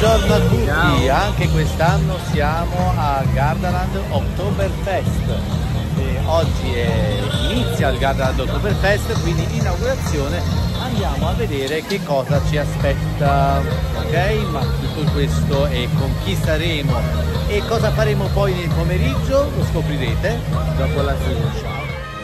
Buongiorno a tutti. Ciao. Anche quest'anno siamo a Gardaland Oktoberfest e oggi inizia il Gardaland Oktoberfest, quindi inaugurazione. Andiamo a vedere che cosa ci aspetta, ok? Ma tutto questo e con chi saremo e cosa faremo poi nel pomeriggio lo scoprirete dopo la sigla. Ciao.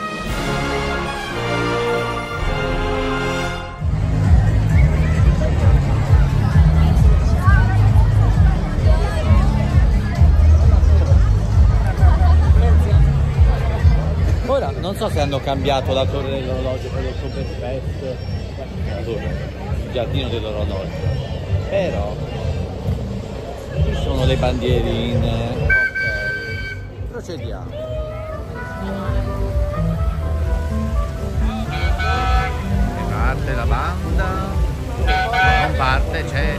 Ora non so se hanno cambiato la torre dell'orologio per l'Oktoberfest, il giardino dell'orologio, però ci sono le bandierine. Ok, procediamo. E parte la banda, non parte, c'è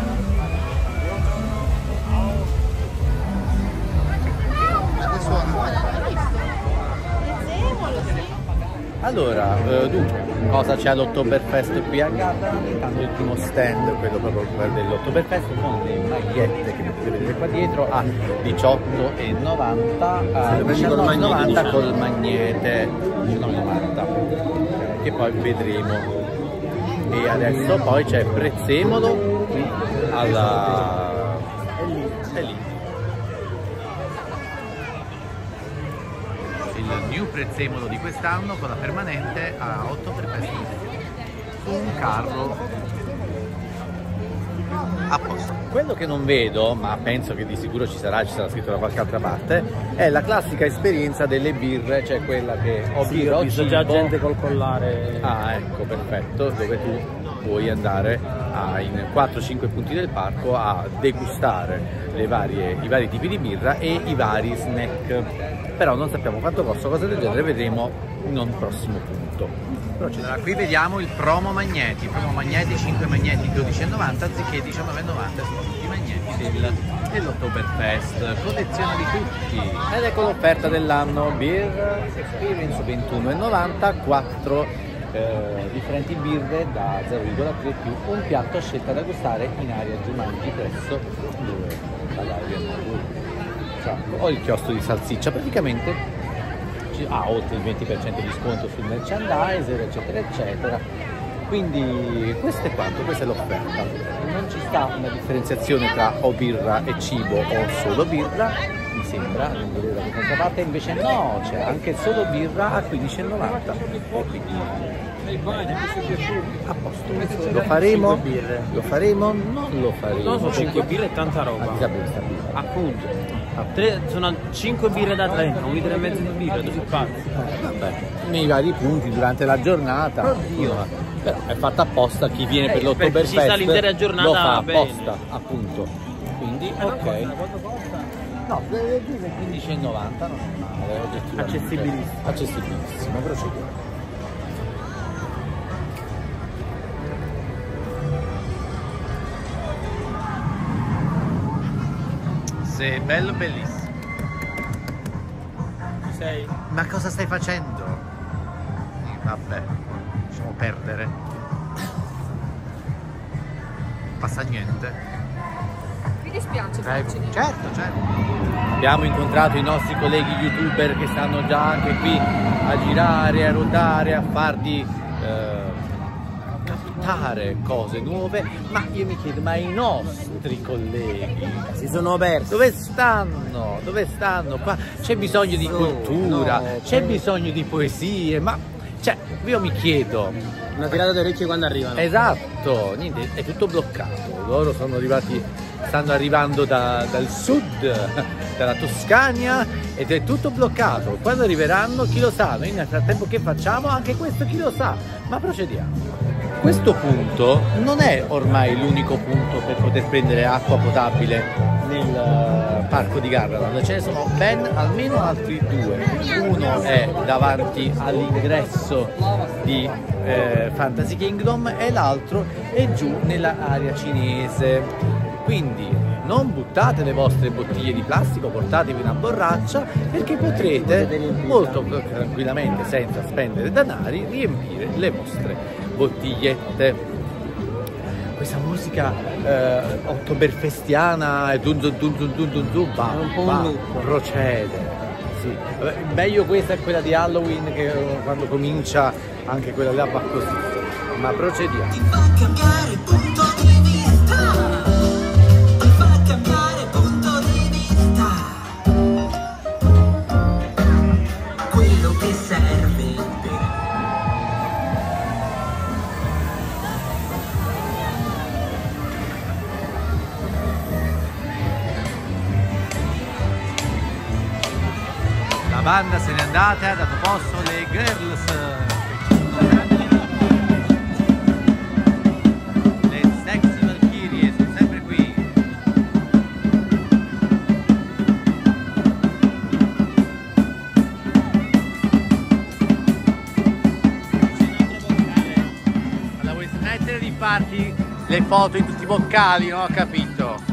Allora, dunque, cosa c'è all'Oktoberfest qui a Gardaland? Intanto il primo stand, quello proprio dell'Oktoberfest, con le magliette che potete vedere qua dietro a 18,90, a 19,90 col magnete, 19,90, che poi vedremo. E adesso poi c'è Prezzemolo qui alla... è lì. Il new Prezzemolo di quest'anno con la permanente a 8 per festa su un carro a posto. Quello che non vedo, ma penso che di sicuro ci sarà scritto da qualche altra parte, è la classica esperienza delle birre, cioè quella che ho birra, ho visto già gente col collare. Ah, ecco, perfetto, dove tu puoi andare in 4-5 punti del parco a degustare i vari tipi di birra e i vari snack. Però non sappiamo quanto costa, cose del genere, vedremo in un prossimo punto. Allora, qui vediamo il promo magneti, 5 magneti 12,90 anziché 19,90 su tutti i magneti dell'Oktoberfest, collezione di tutti. Ed ecco l'offerta dell'anno, Beer Experience 21,90, 4 differenti birre da 0,3 più un piatto a scelta da gustare in area Giumanji presso o il chiostro di salsiccia. Praticamente ha oltre il 20% di sconto sul merchandiser, eccetera eccetera. Quindi questo è quanto, questa è l'offerta. Non ci sta una differenziazione tra o birra e cibo o solo birra, mi sembra, non vedo da questa parte, invece no, c'è anche solo birra a 15,90 e quindi a posto. Lo faremo? Lo faremo? Non lo faremo. No, sono 5 birre e tanta roba. Appunto. Sono 5 birre da 30, 1,5 litro di birra, dove si pazzi? Vabbè, nei vari punti durante la giornata. Oddio. Però è fatta apposta, chi viene per l'Oktoberfest ci sta l'intera giornata, lo fa bene. Apposta, appunto. Quindi ok. No, 15,90 non è male, Accessibilissimo. Accessibilissimo, procediamo. Sei bello, bellissimo. Ci sei? Ma cosa stai facendo? Vabbè, lasciamo perdere. Passa niente. Mi dispiace, Francine. Certo. Abbiamo incontrato i nostri colleghi youtuber che stanno già anche qui a girare, a ruotare, a farti captare cose nuove, ma io mi chiedo, ma i nostri colleghi Si sono persi. dove stanno? Dove stanno? Qua c'è bisogno di cultura, c'è bisogno di poesie, ma cioè io mi chiedo. Una tirata d'orecchie quando arrivano. Esatto, niente, è tutto bloccato. Loro stanno arrivando dal sud, dalla Toscania, ed è tutto bloccato. Quando arriveranno, chi lo sa? Noi nel frattempo che facciamo? Anche questo chi lo sa? Ma procediamo. Questo punto non è ormai l'unico punto per poter prendere acqua potabile nel parco di Gardaland, ce ne sono ben almeno altri due. Uno è davanti all'ingresso di Fantasy Kingdom e l'altro è giù nell'area cinese. Quindi non buttate le vostre bottiglie di plastica, portatevi una borraccia, perché potrete molto tranquillamente, senza spendere danari, riempire le vostre bottigliette. questa musica oktoberfestiana e procede. Sì. Meglio questa è quella di Halloween, che quando comincia anche quella là va così. Ma procediamo. Ti fa cambiare punto di vista. Ti fa cambiare punto di vista. Quello che serve per La banda se n'è andata, ha dato posto alle girls. Le sexy valchirie sono sempre qui. Ma vuoi smettere di farti le foto in tutti i boccali? Non ho capito.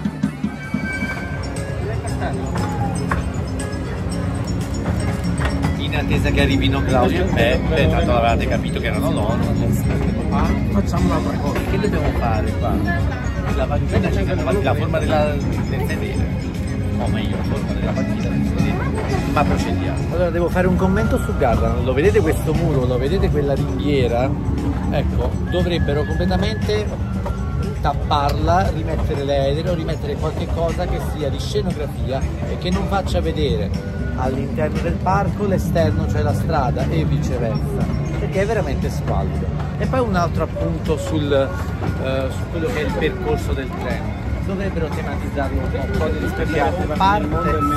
In attesa che arrivino Claudio e Peppe, tanto avevate capito che erano loro. Facciamo un'altra cosa. Che dobbiamo fare qua? La vagina c'è la forma del sedere. O meglio, la forma della vagina del sedere. Ma procediamo. Allora devo fare un commento su Gardaland. Lo vedete questo muro? Lo vedete quella ringhiera? Ecco, dovrebbero completamente tapparla, rimettere l'edero, rimettere qualche cosa che sia di scenografia e che non faccia vedere all'interno del parco l'esterno, cioè la strada, e viceversa, perché è veramente squallido. E poi un altro appunto su quello che è il percorso del treno. Dovrebbero tematizzarlo un po' di rispetto a parte,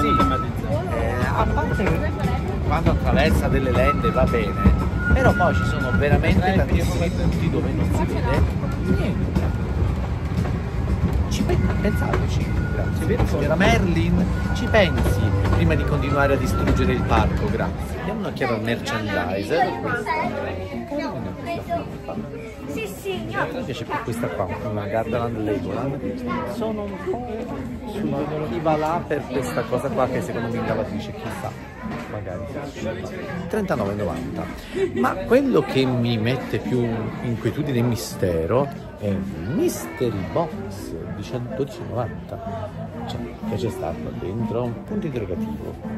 a parte che quando attraversa delle lende va bene, però poi ci sono veramente tantissimi punti dove non si vede niente. Pensateci, grazie. Signora Merlin, ci pensi prima di continuare a distruggere il parco, grazie. Diamo un'occhiata al merchandiser. Sì, Mi piace più questa qua, una Gardaland Legoland. Sono un po' sulla chi là per questa cosa qua che secondo me indallatrice, chissà, magari 39,90. Ma quello che mi mette più inquietudine e mistero è il Mystery Box di 12,90. Cioè, che c'è stato dentro? Un punto interrogativo.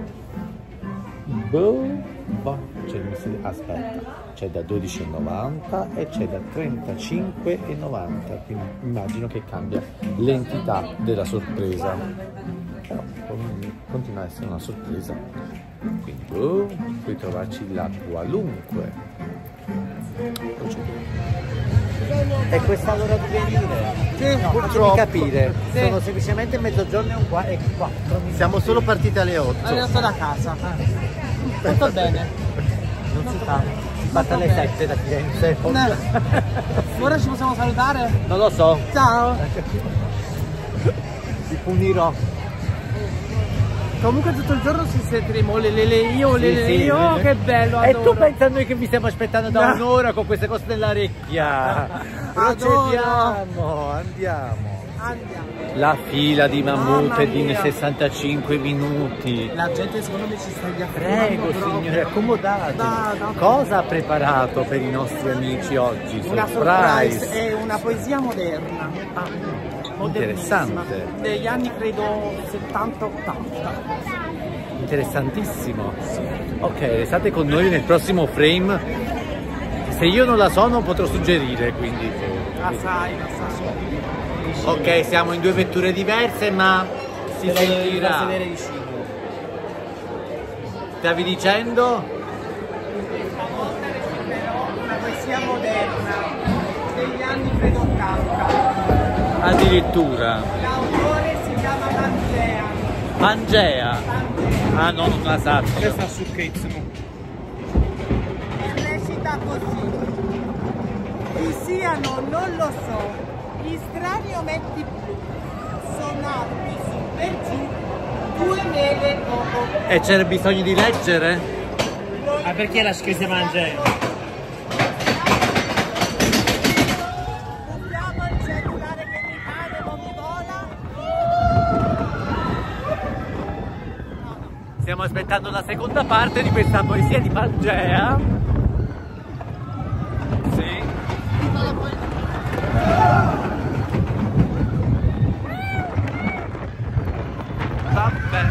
C'è il mystery... Aspetta, c'è da 12,90 e c'è da 35,90, quindi immagino che cambia l'entità della sorpresa, però continua a essere una sorpresa, quindi puoi trovarci la qualunque. E questa l'ora di venire? Sì, no, purtroppo. Capire, sì. Sono semplicemente mezzogiorno e 4 minuti. Siamo solo partiti alle 8. Adesso da casa. Tutto bene. Non si fa. Fatta alle 7 da Firenze. Ora ci possiamo salutare? Non lo so. Ciao. Ti punirò. Comunque tutto il giorno ci sentiremo io, che bello, adoro. E tu pensa a noi che vi stiamo aspettando da un'ora con queste cose nell'orecchia. Procediamo, andiamo. La fila di mammut è di 65 minuti. La gente secondo me ci sta già. Prego signore, accomodatevi. Cosa ha preparato per i nostri amici oggi? Una surprise, è una poesia moderna. Interessante. Degli anni credo 70-80. Interessantissimo. Ok, restate con noi nel prossimo frame. Se io non la so non potrò suggerire, quindi. Assai. Ok, siamo in due vetture diverse, ma si sentirà. Sedere vicino. Stavi dicendo? Una poesia moderna degli anni credo 80. Addirittura. L'autore si chiama Pangea. Pangea? Ah no, non la sappio. Questa su Kids. Recita così. Chi siano non lo so. Gli strani ometti blu sono alti su per giù 2 mele poco. E c'era bisogno di leggere? Ma perché la scrisse Pangea? Buttiamo il cellulare che mi pare non mi vola. Stiamo aspettando la seconda parte di questa poesia di Pangea. Sì. Vabbè.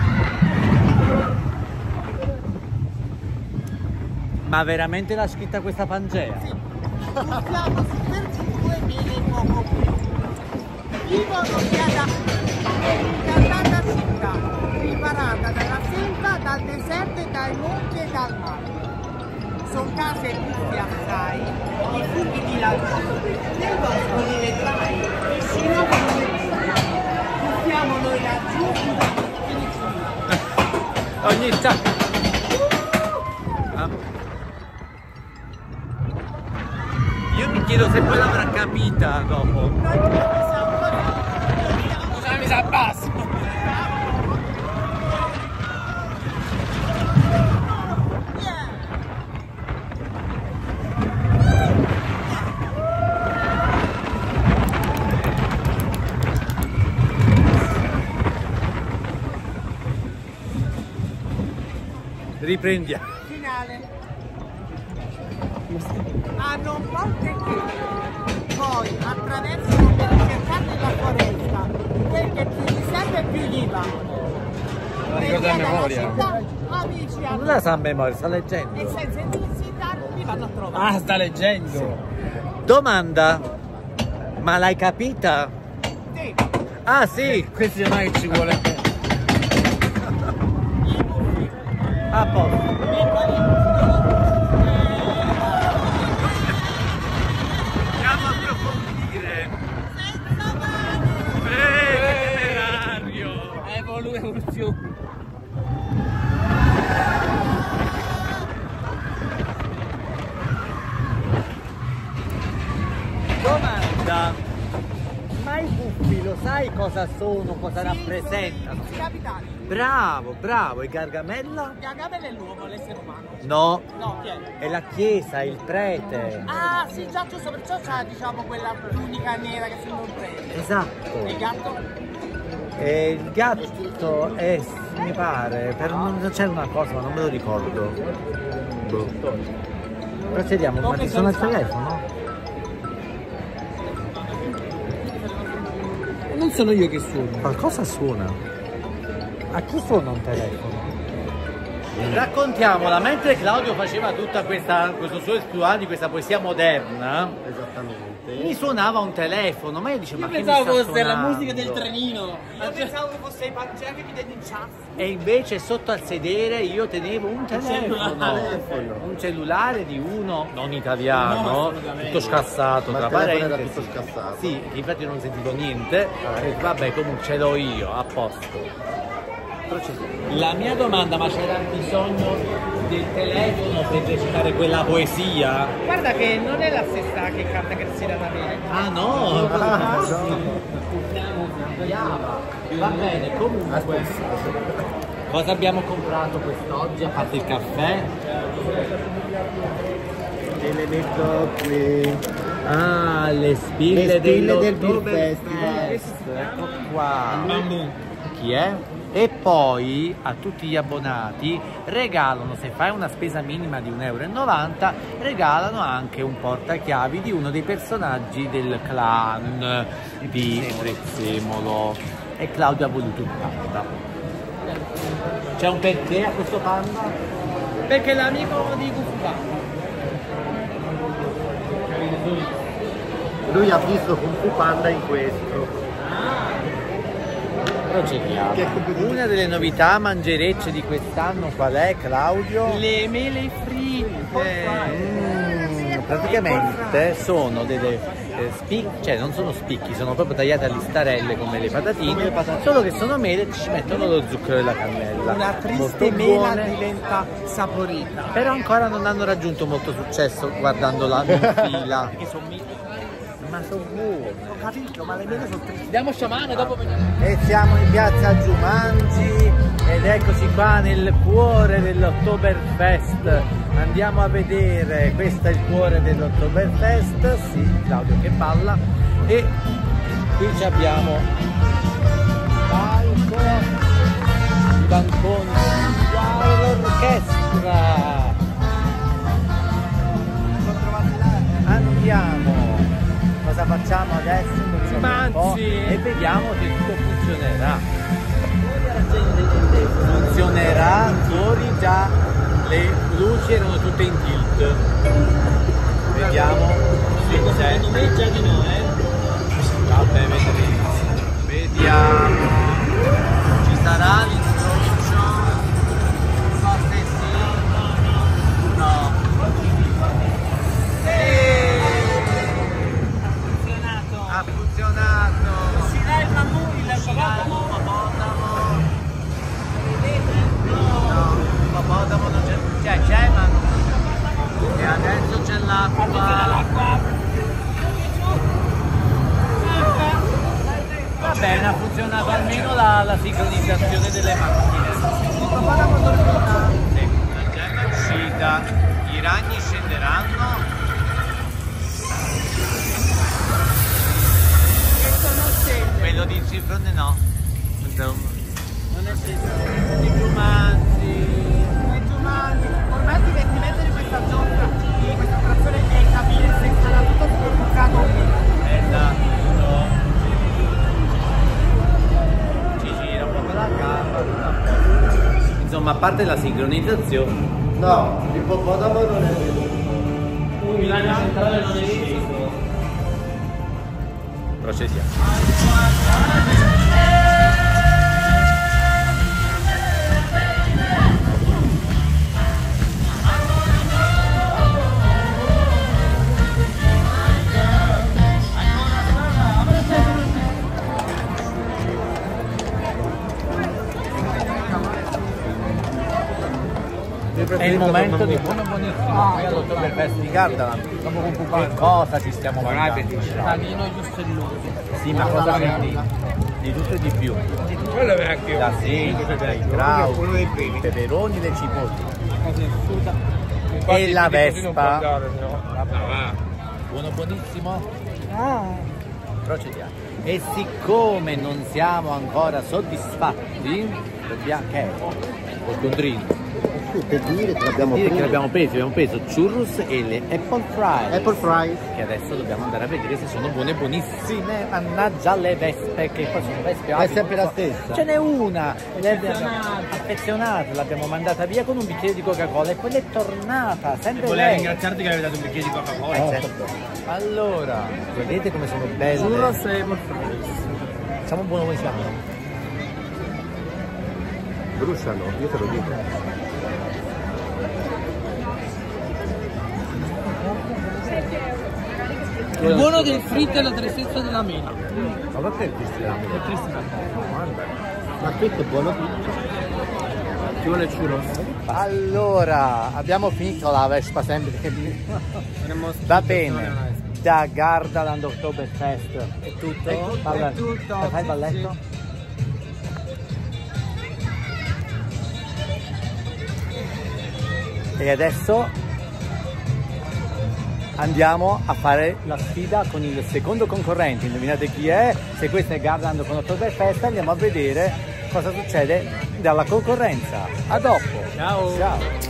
Ma veramente l'ha scritta questa Pangea? Sì. Buttiamo su per giù 2 mele e poco più. Vivono via da incantata città, riparata dalla selva, dal deserto e dai monti e dal mare. Sono case tutte assai, i funghi di laggiù, nel bosco li vedrai, vicino a noi. Buttiamo noi laggiù, Ogni tanto. Io mi chiedo se poi l'avrà capita dopo. Scusa, mi sa abbasso. Riprendiamo. finale. Hanno un ponte che poi attraversano per cercare la foresta, quel che più gli serve e più gli va. ricordo a memoria. Amici, Non la sa a memoria, sta leggendo. e senza intensità li vanno a trovare. Ah, sta leggendo. Domanda, ma l'hai capita? Sì. Ah sì, Questi non è che ci vuole. a posto. Andiamo a approfondire. Che temerario. Evoluzione. Domanda, ma i buffi lo sai cosa sono, cosa rappresentano? I capitali. Bravo, bravo, e Gargamella? Gargamella è l'uomo, l'essere umano. No, No, chi è? è la chiesa, il prete. Ah, sì, già giusto, perciò c'ha, diciamo, quella tunica nera che sembra un prete. Esatto. E il gatto? E il gatto è, mi pare, non c'è una cosa, ma non me lo ricordo. Boh. Procediamo, ma ti suona il telefono? Non sono io che suono. Qualcosa suona. A chi suona un telefono? Raccontiamola, mentre Claudio faceva tutta questo suo esploit di questa poesia moderna, Esattamente. mi suonava un telefono, ma io dicevo, Io ma che mi pensavo sta fosse la suonando? musica del trenino. Io pensavo che fosse i Pangea che mi denunciasse. E invece sotto al sedere io tenevo un telefono, un cellulare di uno non italiano, No, assolutamente. tutto scassato, Ma tra il telefono era parentesi. tutto scassato. Sì, infatti non ho sentito niente. E vabbè, comunque ce l'ho io, a posto. La mia domanda, ma c'era bisogno del telefono per recitare quella poesia? Guarda che non è la stessa che canta Cristina D'Avena. Ah no, va bene, comunque cosa abbiamo comprato quest'oggi a parte il caffè? Te le metto qui. Ah, le spille, Le spille del dell'Oktoberfest. Beer Ecco qua. Bambù. Chi è? E poi a tutti gli abbonati regalano, se fai una spesa minima di 1,90 €, regalano anche un portachiavi di uno dei personaggi del clan di Prezzemolo. E Claudio ha voluto un panda. C'è un perché a questo panda? Perché l'amico di Guffa. Lui ha visto Kung Fu Panda in questo. Procediamo. Una delle novità mangerecce di quest'anno qual è, Claudio? Le mele fritte. Praticamente sono delle spicchi, cioè non sono spicchi, sono proprio tagliate a listarelle come le patatine, solo che sono mele e ci mettono lo zucchero e la cannella. Una triste Molto mela buone, diventa saporita. però ancora non hanno raggiunto molto successo guardandola in fila. Perché sono Ma sono buone. ho capito, ma le mele sono tristi. Andiamo sciamane, dopo veniamo. E siamo in piazza Jumanji ed eccoci qua nel cuore dell'Oktoberfest. Andiamo a vedere, questo è il cuore dell'Oktoberfest, sì, Claudio che balla, e qui ci abbiamo palco, i banconi, l'orchestra. Andiamo. Cosa facciamo adesso? Facciamo un po' Manzi. e vediamo che tutto funzionerà. funzionerà fuori, già le luci erano tutte in tilt. Vediamo se c'è. Secondo me già di no, Vabbè, vedremo. Vediamo. Ci sarà l'incrocio? Forse sì. No. Ha funzionato. Uscirà il Ippopotamo. No, ippopotamo non c'è. C'è ma non. E adesso c'è l'acqua. Va bene, ha funzionato almeno la sincronizzazione delle macchine. Sì, la gemma è uscita, i ragni scenderanno. Quello di Cifrone no. Insomma. Non è sceso. I giumanzi. Ormai ti devi mettere questa giostra qui, questa trazione e capire se sarà tutto scorbucato o meno. Esatto. Ci gira un po' la gamba. Insomma, a parte la sincronizzazione. No, l'ippopotamo non è vero. il ragno centrale non è sceso. Procediamo. È il momento di buono buonissimo qui all'Oktoberfest di Gardaland. Che cosa ci stiamo mangiando? Panino giustelloso. Sì, ma cosa metti? Di tutto e di più. Quello è vecchio. Da semplice, dai grau, i peperoni, le cipolle. E la Vespa. Buono buonissimo? Procediamo. E siccome non siamo ancora soddisfatti, dobbiamo... Che è? Il contrino. Per dire che l'abbiamo Dire che preso. abbiamo preso churros e le apple fries. Apple fries. Che adesso dobbiamo andare a vedere se sono buone buonissime. Mannaggia le vespe, che poi sono vespe. È sempre la stessa. Ce n'è una, affezionata, l'abbiamo mandata via con un bicchiere di Coca-Cola e poi è tornata, sempre Volevo lei. ringraziarti che avevi dato un bicchiere di Coca-Cola. Certo. Allora, vedete come sono belle. Churros e apple fries. Siamo buoni come siamo. Bruciano, io te lo dico. Il buono del fritto e la tristezza della mela. Ma perché il cristiano? Ma questo è buono tutto. Ci vuole il churros? Allora, abbiamo finito la Vespa sempre. Va bene. Da Gardaland Oktoberfest. È tutto? È tutto. Fai il balletto? E adesso andiamo a fare la sfida con il secondo concorrente. Indovinate chi è? Se questo è Gardaland con Oktoberfest, andiamo a vedere cosa succede dalla concorrenza. A dopo. Ciao. Ciao.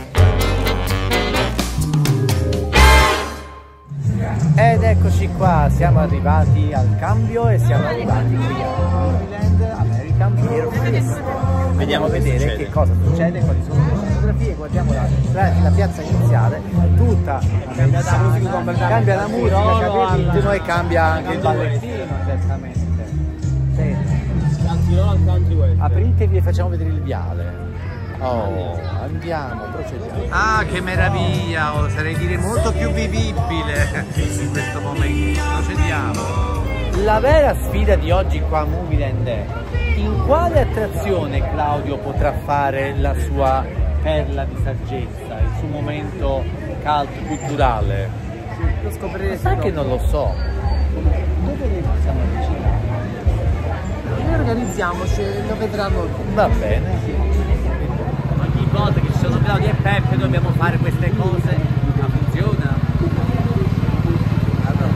Ed eccoci qua, siamo arrivati al cambio e siamo arrivati qui a Disneyland American Beer Fest. Vediamo a vedere che cosa succede, quali sono le fotografie, guardiamo la piazza iniziale, tutta cambia la musica, cambia il ritmo e cambia anche il ballettino, certamente. Sì. Apritevi e facciamo vedere il viale. Oh, andiamo, procediamo. Ah, che meraviglia, oserei dire molto più vivibile in questo momento. Procediamo. La vera sfida di oggi qua a Movieland è: in quale attrazione Claudio potrà fare la sua perla di saggezza, il suo momento cult culturale? Lo scoprirete. Sai che non lo so. Dove ne possiamo avvicinare? Noi organizziamoci, lo vedranno. Va bene. Ogni volta che ci sono Claudio e Peppe dobbiamo fare queste cose, ma funziona. Allora,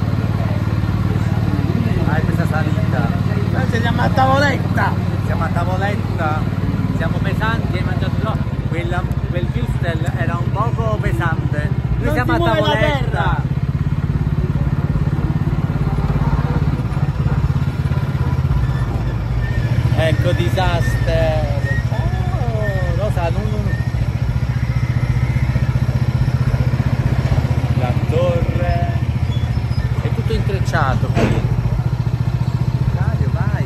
vai questa salita. Siamo a tavoletta. Siamo a tavoletta, siamo pesanti, hai mangiato troppo. Quel Würstel era un poco pesante. Noi Non siamo si a muove la tavoletta. terra. Ecco Disaster. Oh, Rosa, la torre. È tutto intrecciato qui. Mario, vai.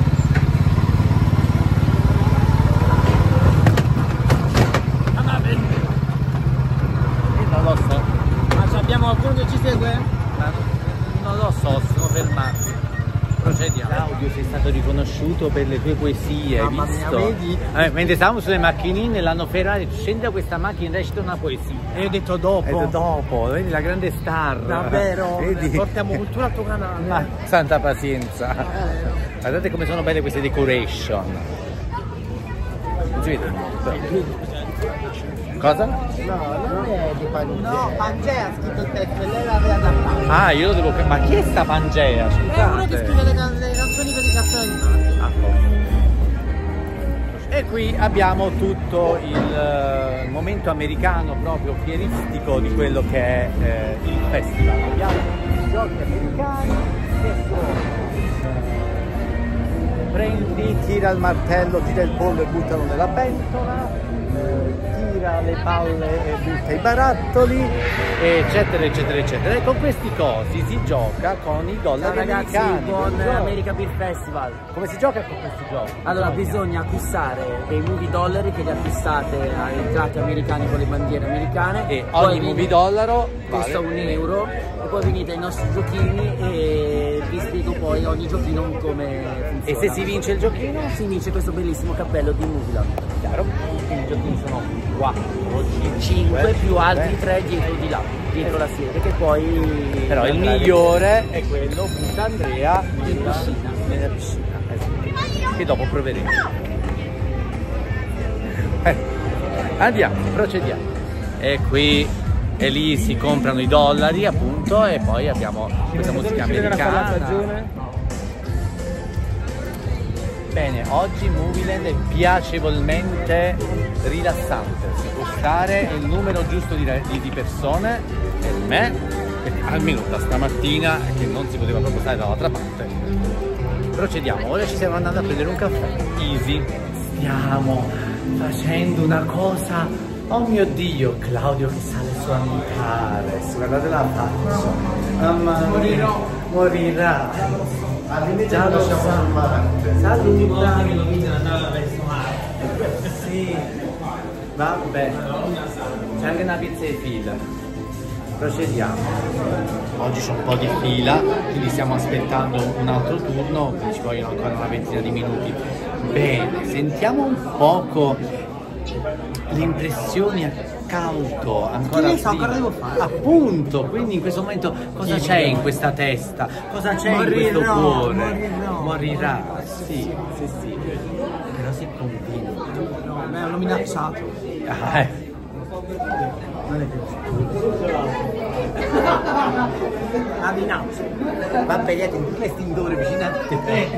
Non lo so. Ma abbiamo qualcuno che ci segue? Ma non lo so, si sono fermati. Procediamo. Claudio, sei stato riconosciuto per le tue poesie, hai Mamma mia, visto? vedi? Mentre stavamo sulle macchinine l'hanno ferrato, scendi da questa macchina e recita una poesia. E io ho detto dopo. E dopo, vedi la grande star. Davvero? Vedi? Portiamo cultura al tuo canale. Ma santa pazienza. Guardate come sono belle queste decoration. Non si vede molto. Cosa? No, non è di Pangea. No, Pangea ha scritto il testo e lei l'aveva adattato. Ah, io lo devo. Ma chi è sta Pangea? È uno che Scusate. scrive le canzoni per i cartoni animati. Ah, oh. E qui abbiamo tutto il momento americano proprio fieristico di quello che è il festival. Abbiamo i giochi americani che sono prendi, tira il martello, tira il pollo e buttalo nella pentola, tira le palle e butta i barattoli, eccetera eccetera eccetera. E con questi cosi si gioca con i dollari Ragazzi, americani. buon America Beer Festival. Come si gioca con questi giochi? Allora bisogna acquistare dei movie dollari che li acquistate ai entrate americani con le bandiere americane E Poi ogni movie dollaro costa vale. €1 e poi venite ai nostri giochini e vi spiego poi ogni giochino come funziona. E se si vince il giochino? si vince questo bellissimo cappello di Movieland. Chiaro, quindi i giochini sono 4, 5 più altri 3 dietro di là, dietro la sede che poi... Però il migliore è quello butta Andrea piscina. nella piscina. Esatto. Che dopo proveremo. Andiamo, procediamo. E qui e lì si comprano i dollari appunto e poi abbiamo questa musica americana. Bene, oggi Movieland è piacevolmente rilassante, si può stare il numero giusto di persone per me, perché almeno da stamattina che non si poteva proprio stare dall'altra parte. Procediamo, ora ci stiamo andando a prendere un caffè, easy. Stiamo facendo una cosa, oh mio Dio, Claudio che sale su Antares, guardate la faccia, mamma mia, morirà. Già lo so. Saluta. Sì. Vabbè. C'è anche una pizza di fila. Procediamo. Oggi c'è un po' di fila, quindi stiamo aspettando un altro turno, quindi ci vogliono ancora una ventina di minuti. Bene, sentiamo un poco le impressioni a caldo, ancora Che ne so, prima. ancora devo fare. Appunto, quindi in questo momento cosa c'è in questa testa? Cosa c'è in questo cuore? Morirà, sì, sì, sì. Però sei convinto. No, me l'hanno minacciato. Ah, Non è più. La minaccia. vabbè, niente, in quest'indore vicino a te.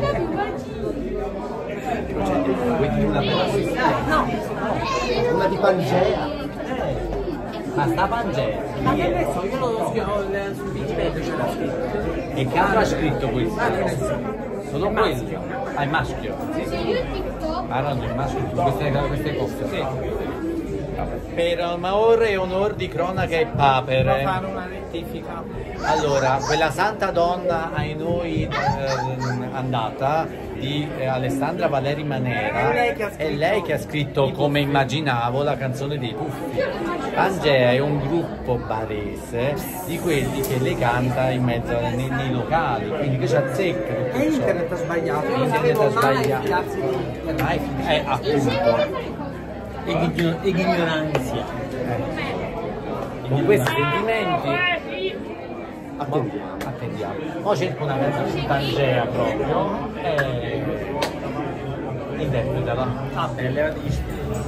Vuoi dire una bella storia? No, una di Pangea. Ma sta Pangea? Ma che ne so, io lo sul Wikipedia c'era scritto. E che altro ha scritto questo? Solo quello? Ah, il maschio? Ah no, il maschio, queste cose. Sì. Per amore e onor di cronaca e papere. Fare una rettifica. Allora, quella santa donna ai noi andata di Alessandra Valeri Manera è lei che ha scritto Come immaginavo la canzone dei Puffi. Pangea è un gruppo barese di quelli che le canta in mezzo nei locali, quindi che ci azzecca tutto E ciò. internet ha sbagliato. Io non Internet sapevo ha mai sbagliato. fidarsi di internet. Appunto. Ignoranzia. Con questi sentimenti attendiamo. Ora cerco una canzone di Pangea proprio e interpretala. Ah, bella, dici.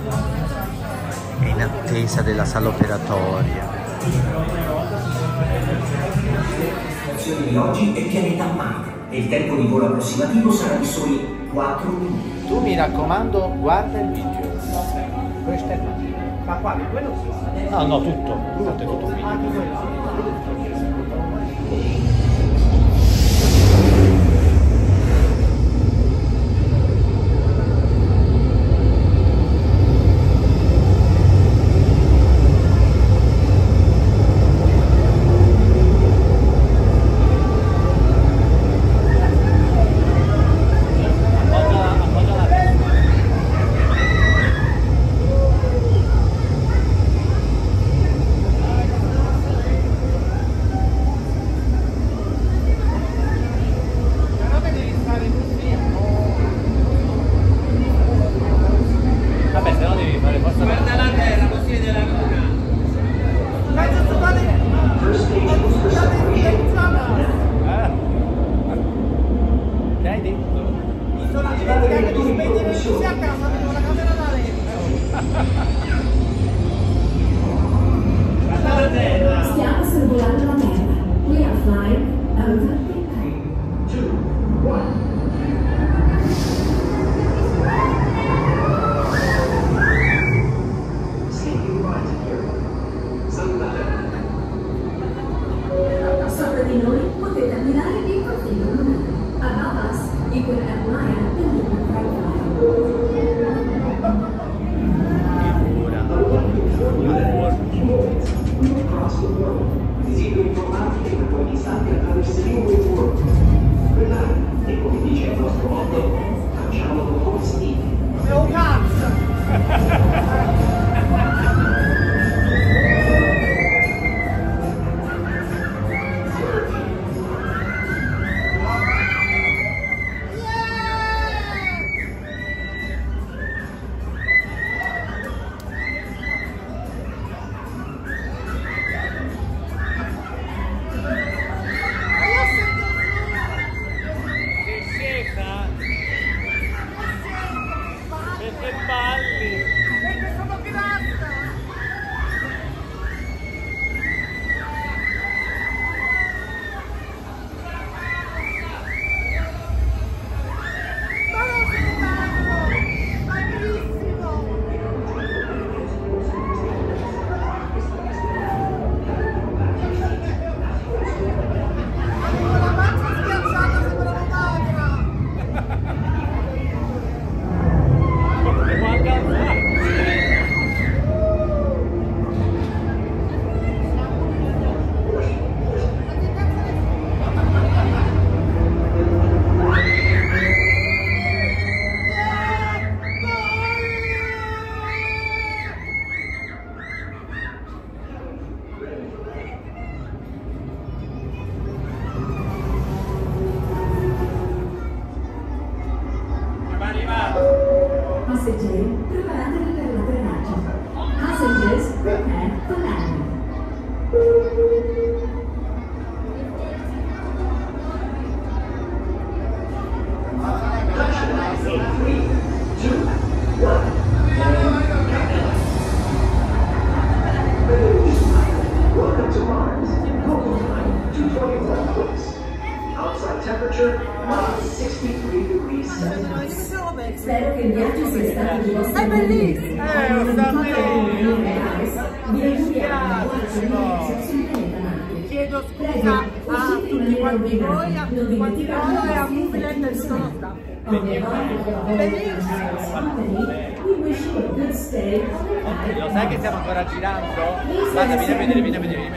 È in attesa della sala operatoria. Di oggi è pianeta Marte e il tempo di volo approssimativo sarà di soli 4 minuti. Tu mi raccomando, guarda il video. Questo è qua. Ma quale? Quello sì. No, no, tutto. Tutto è tutto video. Anche quello. cercando di spegnere le luci a casa con la camera da letto. Stiamo sorvolando la terra. We are flying over the earth. 2, 1. Sopra di noi potete ammirare il profilo lunare. Above us, you can admire the lunar profile. Across the world, visito informatiche per qualche istante attraverseremo il world. Guardate, e come dice il nostro motto, facciamolo con stile. È un cazzo! Perché balli? Perché sono grassa! Ma non sei bello! Bellissimo! Con la pancia schiacciata sembrava magra! Passeggeri, preparatevi per l'atterraggio. Passengers, prepare for landing. Welcome to Mars. Local time 2:21 clicks. Outside temperature -63 degrees Celsius. Spero che il viaggio sia stato di vostro È bellissimo! Lo sta bene! Vi auguriamo un viaggio diverso sul pianeta Marte. Chiedo scusa a tutti quanti voi, a tutti quanti loro e a Moviland del sono stato. Lo sai che stiamo ancora girando? Guarda, vieni a vedere, vieni a vedere, vieni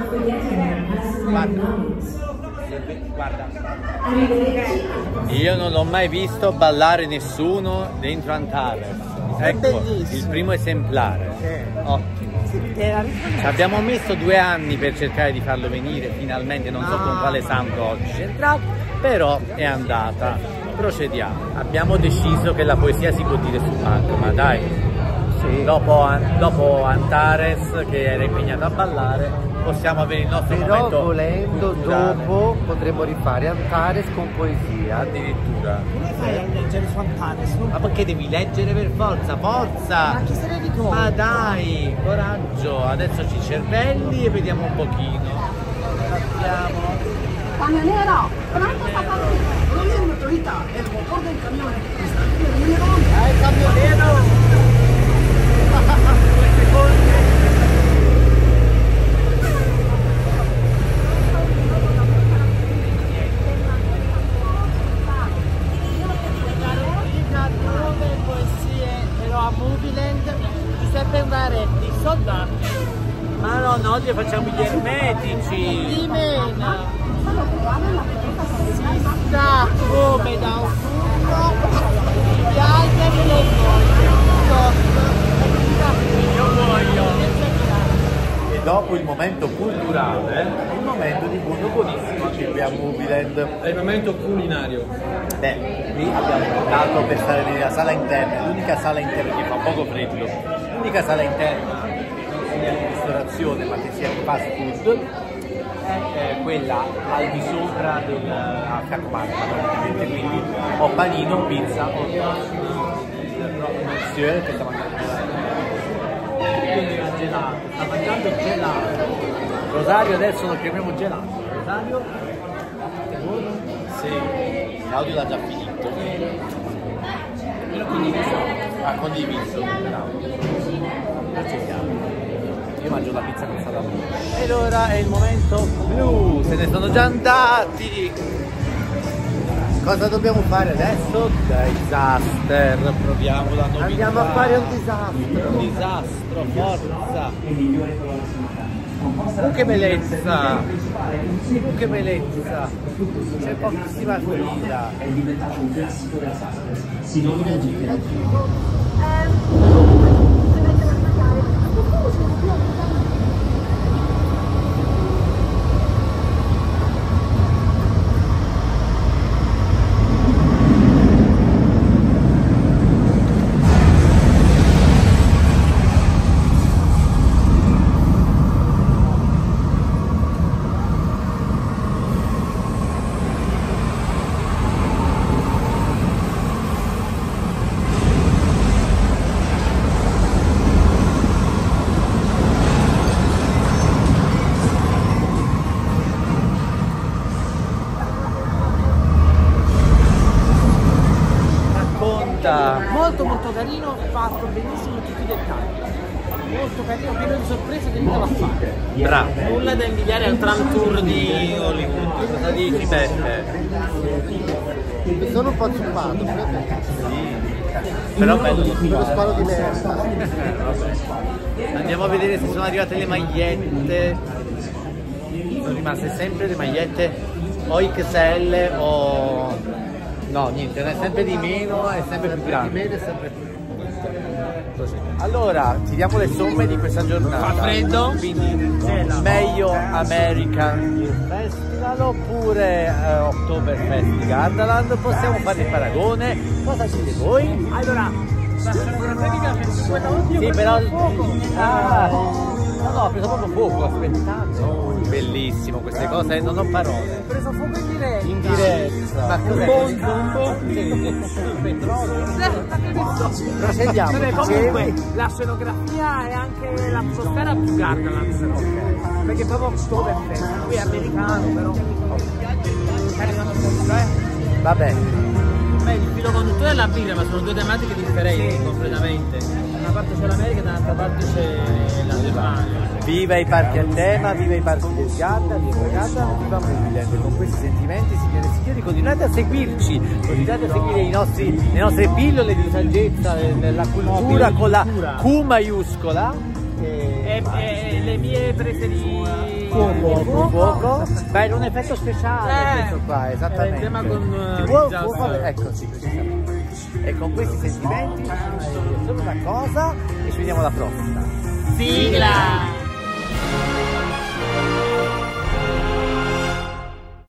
a vedere. Guarda, io non ho mai visto ballare nessuno dentro Antares. Ecco, il primo esemplare. Ottimo. Ci abbiamo messo 2 anni per cercare di farlo venire, finalmente, non so con quale santo oggi è entrato, però è andata. Procediamo. Abbiamo deciso che la poesia si può dire sul palco, ma dai, dopo Antares che era impegnato a ballare, possiamo avere il nostro momento. Però volendo culturale. dopo potremmo rifare Antares con poesia. Addirittura. Come fai a leggere su Antares? Ma perché devi leggere per forza? Forza! Ma chi se ne ricorda? Ma dai, coraggio! Adesso ci cervelli e vediamo un pochino. Sappiamo. Camionero, pronto a partire? Non è un'autorità, è il motor del camione. Il camionero! A Moviland, Giuseppe Ungaretti, soldati. Ma no, oggi facciamo gli ermetici. Di mena. Si sta come da un furno, gli alberi le Io voglio. E dopo il momento culturale, il momento di buono buonissimo anche qui a Moviland. È il momento culinario. Beh, qui abbiamo optato per stare nella sala interna, l'unica sala interna che fa poco freddo, l'unica sala interna non sia di ristorazione ma che sia di fast food. è quella al di sopra del a fianco Marca, praticamente, quindi o panino, pizza o monsieur che sta mangiando Gelato, sta mangiando gelato. Rosario, adesso lo chiamiamo gelato. Rosario? Sì, Claudio l'ha già finito. L'ho condiviso. Ha condiviso. Io mangio la pizza con salame. Ed ora è il momento blu, se ne sono già andati. Cosa dobbiamo fare adesso? Disaster, proviamo la novità. Andiamo a fare un disastro. Un disastro, forza. Che bellezza! Che bellezza! C'è pochissima fila. È diventato un classico della sala. Si nomina Gigi. Molto carino, fatto benissimo tutti i dettagli. Molto carino, pieno di sorprese che nulla da fare. Bravo. Nulla da invidiare al tram tour di Hollywood. Cosa dici, Peppe? Mi sono un po' zuppato, Però bello lo sparo di merda. Andiamo a vedere se sono arrivate le magliette. Sono rimaste sempre le magliette o XL o... No, niente, è sempre di meno, è sempre più grande. Di meno è sempre più. Così. Allora, tiriamo le somme di questa giornata. Fa freddo? Quindi meglio American Festival oppure Oktoberfest di Gardaland? Possiamo fare il paragone? Cosa dite voi? Allora, la pratica per quella oddio. Sì, però... no, ho preso proprio fuoco, aspettate. Bellissimo queste cose, non ho parole. Ho preso fuoco in diretta. In diretta. Ma cos'è? Il petrolio. Procediamo. Vabbè, comunque la scenografia e anche l'atmosfera più Gardaland, però. Perché è proprio Oktoberfest, lui è americano, però. Va bene. Beh, il filo conduttore è la birra, ma sono due tematiche differenti completamente. Da una parte c'è l'America, dall'altra parte c'è la Germania. Viva i parchi a tema, viva i parchi del Garda, viva Garda, viva Moviland. Con questi sentimenti, signore e signori, continuate a seguirci, continuate a seguire le nostre pillole di saggezza della cultura con la Q maiuscola. E le mie prese di fuoco. Beh, era un effetto speciale questo qua, esattamente. Il tema con ecco, sì, precisamente. E con questi sentimenti solo una cosa e ci vediamo alla prossima.